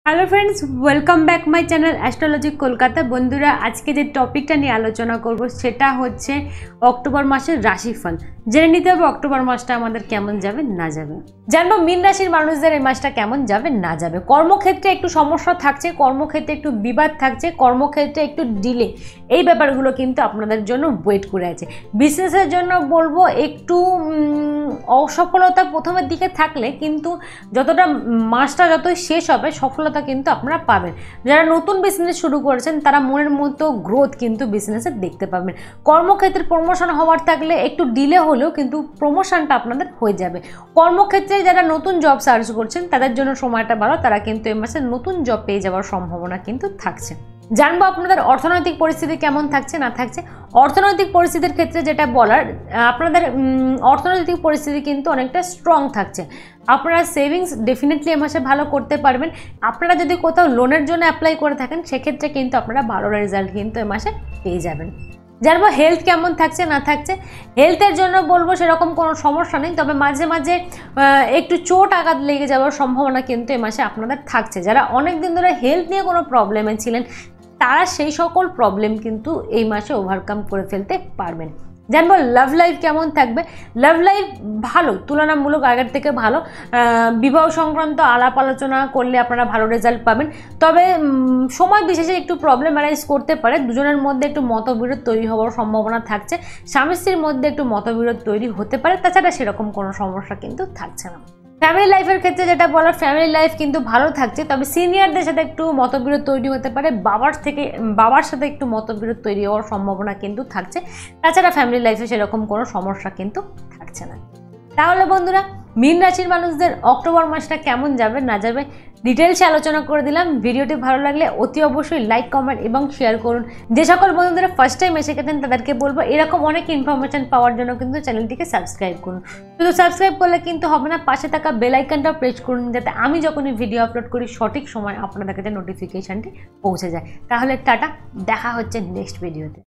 Hello friends, welcome back my channel astrology Kolkata. বন্ধুরা, আজকে যে টপিকটা নিয়ে আলোচনা করব সেটা হচ্ছে অক্টোবর মাসের রাশিফল। জেনে নিতে হবে অক্টোবর মাসটা আমাদের কেমন যাবে না যাবে। জানবো মীন রাশির মানুষদের এই মাসটা কেমন যাবে না যাবে। কর্মক্ষেত্রে একটু সমস্যা থাকছে, কর্মক্ষেত্রে একটু বিবাদ থাকছে, কর্মক্ষেত্রে একটু ডিলে, এই ব্যাপারগুলো কিন্তু আপনাদের জন্য ওয়েট করে আছে। বিজনেসের জন্য বলবো একটু অসফলতা প্রথমের দিকে থাকলে কিন্তু যতটা মাসটা যতই শেষ হবে সফলতা কিন্তু আপনারা পাবেন। যারা নতুন বিজনেস শুরু করেছেন তারা মনের মতো গ্রোথ কিন্তু বিজনেসে দেখতে পাবেন। কর্মক্ষেত্রে প্রমোশন হওয়ার থাকলে একটু ডিলে হলেও কিন্তু প্রমোশনটা আপনাদের হয়ে যাবে। কর্মক্ষেত্রে যারা নতুন জব সার্চ করছেন তাদের জন্য সময়টা ভালো, তারা কিন্তু এই মাসে নতুন জব পেয়ে যাওয়ার সম্ভাবনা কিন্তু থাকছে। জানবো আপনাদের অর্থনৈতিক পরিস্থিতি কেমন থাকছে না থাকছে। অর্থনৈতিক পরিস্থিতির ক্ষেত্রে যেটা বলার, আপনাদের অর্থনৈতিক পরিস্থিতি কিন্তু অনেকটা স্ট্রং থাকছে। আপনারা সেভিংস ডেফিনেটলি এ মাসে ভালো করতে পারবেন। আপনারা যদি কোথাও লোনের জন্য অ্যাপ্লাই করে থাকেন সেক্ষেত্রে কিন্তু আপনারা ভালো রেজাল্ট কিন্তু এ মাসে পেয়ে যাবেন। জানবো হেলথ কেমন থাকছে না থাকছে। হেলথের জন্য বলবো সেরকম কোনো সমস্যা নেই, তবে মাঝে মাঝে একটু চোট আঘাত লেগে যাওয়ার সম্ভাবনা কিন্তু এ মাসে আপনাদের থাকছে। যারা অনেক দিন ধরে হেলথ নিয়ে কোনো প্রবলেমে ছিলেন তারা সেই সকল প্রবলেম কিন্তু এই মাসে ওভারকাম করে ফেলতে পারবেন। জানবো লাভ লাইফ কেমন থাকবে। লাভ লাইফ ভালো, তুলনামূলক আগের থেকে ভালো। বিবাহ সংক্রান্ত আলাপ আলোচনা করলে আপনারা ভালো রেজাল্ট পাবেন, তবে সময় বিশেষে একটু প্রবলেম অ্যারাইজ করতে পারে। দুজনের মধ্যে একটু মতবিরোধ তৈরি হওয়ার সম্ভাবনা থাকছে, স্বামী স্ত্রীর মধ্যে একটু মতবিরোধ তৈরি হতে পারে। তাছাড়া সেরকম কোনো সমস্যা কিন্তু থাকছে না। ফ্যামিলি লাইফের ক্ষেত্রে যেটা বলার, ফ্যামিলি লাইফ কিন্তু ভালো থাকছে, তবে সিনিয়রদের সাথে একটু মতবিরোধ তৈরি হতে পারে। বাবার সাথে একটু মতবিরোধ তৈরি হওয়ার সম্ভাবনা কিন্তু থাকছে। তাছাড়া ফ্যামিলি লাইফে সেরকম কোনো সমস্যা কিন্তু থাকছে না। তাহলে বন্ধুরা, মীন রাশির মানুষদের অক্টোবর মাসটা কেমন যাবে না যাবে ডিটেলসে আলোচনা করে দিলাম। ভিডিওটি ভালো লাগলে অতি অবশ্যই লাইক, কমেন্ট এবং শেয়ার করুন। যে সকল বন্ধুরা ফার্স্ট টাইম এসে গেছেন তাদেরকে বলবো এরকম অনেক ইনফরমেশন পাওয়ার জন্য কিন্তু চ্যানেলটিকে সাবস্ক্রাইব করুন। শুধু সাবস্ক্রাইব করলে কিন্তু হবে না, পাশে থাকা বেল আইকনটা প্রেস করুন যাতে আমি যখনই ভিডিও আপলোড করি সঠিক সময় আপনাদের কাছে নোটিফিকেশনটি পৌঁছে যায়। তাহলে টাটা, দেখা হচ্ছে নেক্সট ভিডিওতে।